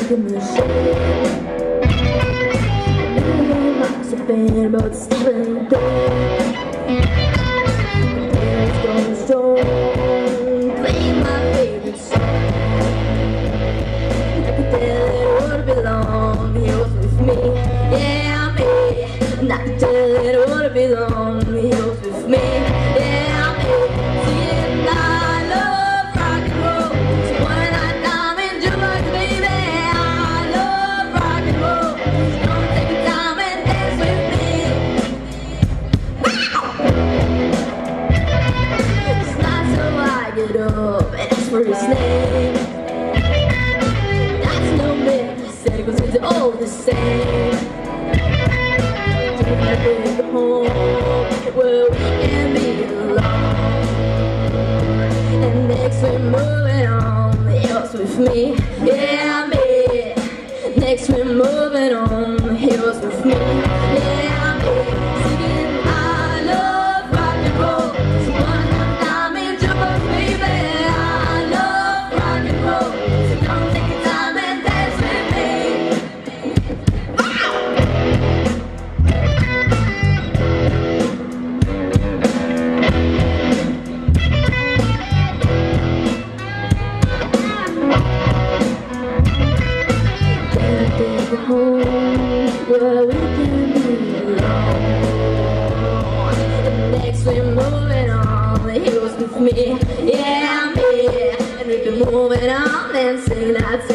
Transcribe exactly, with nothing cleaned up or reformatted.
the machine. Must have been about seven days. It's going strong, playing my favorite song. I could tell it would belong, he was with me, yeah, me. And I could tell it would belong, he was with me, yeah, me. Singing I love rock and roll, so when I come in jukebox, baby, I love rock and roll. So come take your time and dance with me. Wow! It's not so I get up and ask for his name. That's no myth, he said it goes into all the same. Take my baby home, where we can be alone. And next we're moving on, he was with me, yeah, me. Next we're moving on, he was with me, yeah, me. Singing I love rock and roll, so when I'm in jukebox, baby, I love rock and roll. So come take your time and dance with me. Wow! Take you home, where we can be alone. And next we're moving on, he was with me, yeah, me. And we've been moving on and singing that